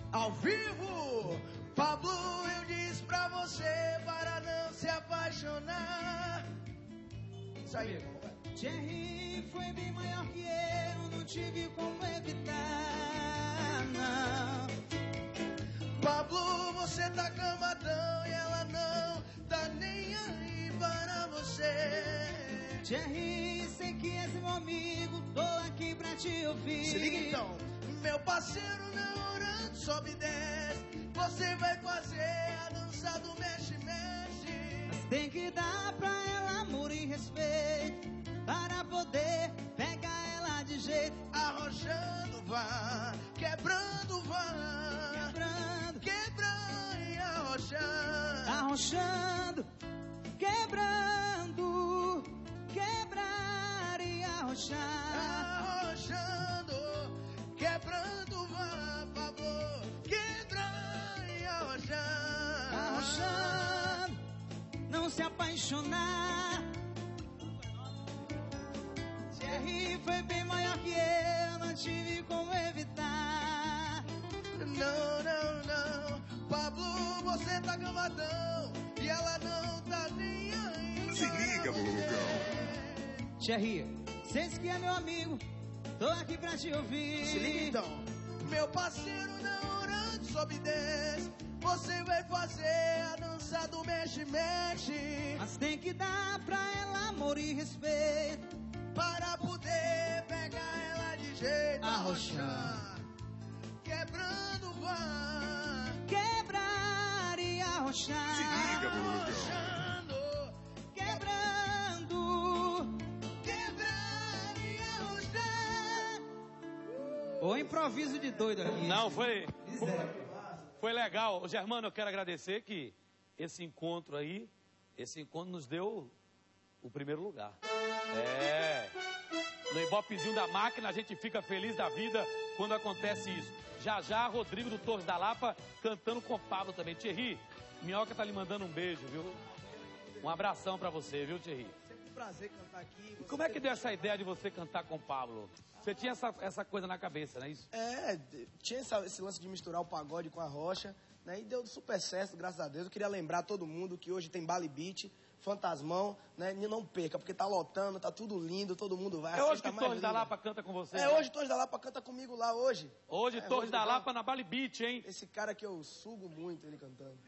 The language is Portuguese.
Ao vivo, Pablo, eu disse pra você para não se apaixonar. Isso aí. Thierry foi bem maior que eu, não tive como evitar, não. Pablo, você tá camadão e ela não tá nem aí para você. Thierry, sei que és meu amigo, tô aqui pra te ouvir. Se liga então. Meu parceiro, não orando, sobe e desce. Você vai fazer a dança do mexe-mexe. Mas tem que dar pra ela amor e respeito, para poder pegar ela de jeito. Arrochando, vá, quebrando, vá. Quebrando e arrochando. Arrochando, quebrando, quebrar e arrochar. Arrochando, quebrando, vá, Pablo. Quebrando e arrochando. Arrochando, não se apaixonar. Thierry foi bem maior que eu, não tive como evitar. Não, não, não. Pablo, você tá gamadão e ela não tá nem aí. Se liga, Bulugão. Thierry, cês que é meu amigo, tô aqui pra te ouvir. Se liga então. Meu parceiro, não orando, sobe e desce. Você vai fazer a dança do mexe-mexe. Mas tem que dar pra ela amor e respeito, para poder pegar ela de jeito. Arrochar. Quebrando, vá. Quebrar e arrochar. Se liga, Bulugão. Arrochando. Quebrando, Quebrar e arrochar. o improviso de doido aqui. Não, foi legal. Ô, Germano, eu quero agradecer que esse encontro nos deu o primeiro lugar. No Ibopezinho da Máquina, a gente fica feliz da vida quando acontece isso. Já, Rodrigo do Torres da Lapa cantando com o Pablo também. Thierry, Minhoca tá lhe mandando um beijo, viu? Um abração pra você, viu, Thierry? Sempre um prazer cantar aqui. E como é que deu essa ideia de você cantar com o Pablo? Você tinha essa coisa na cabeça, não é isso? Tinha esse lance de misturar o pagode com a rocha, né? E deu super certo, graças a Deus. Eu queria lembrar todo mundo que hoje tem Bali Beat, Fantasmão, né? E não perca, porque tá lotando, tá tudo lindo, todo mundo vai. É hoje que Torres da Lapa canta com você? Hoje Torres da Lapa canta comigo lá hoje. Hoje Torres da Lapa na Bali Beat, hein? Esse cara que eu sugo muito ele cantando.